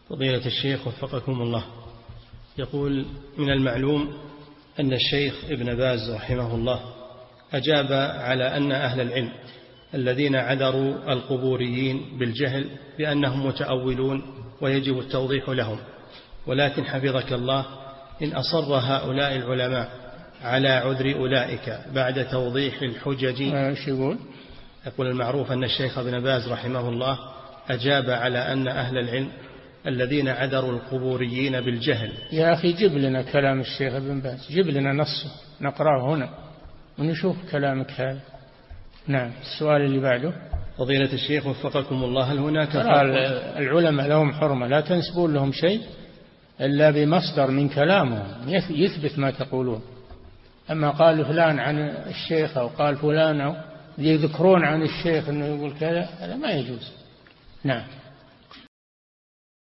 فضيلة الشيخ وفقكم الله، يقول: من المعلوم أن الشيخ ابن باز رحمه الله أجاب على أن أهل العلم الذين عذروا القبوريين بالجهل بأنهم متأولون ويجب التوضيح لهم، ولكن حفظك الله إن أصر هؤلاء العلماء على عذر أولئك بعد توضيح الحجج. يقول: المعروف أن الشيخ ابن باز رحمه الله أجاب على أن أهل العلم الذين عذروا القبوريين بالجهل. يا أخي جب لنا كلام الشيخ ابن باز، جب لنا نصه نقرأه هنا ونشوف كلامك هذا. نعم. السؤال اللي بعده. فضيلة الشيخ وفقكم الله، هل هناك العلماء لهم حرمة، لا تنسبون لهم شيء إلا بمصدر من كلامهم يثبت ما تقولون. أما قال فلان عن الشيخ أو قال فلان أو يذكرون عن الشيخ أنه يقول كذا، هذا ما يجوز. نعم.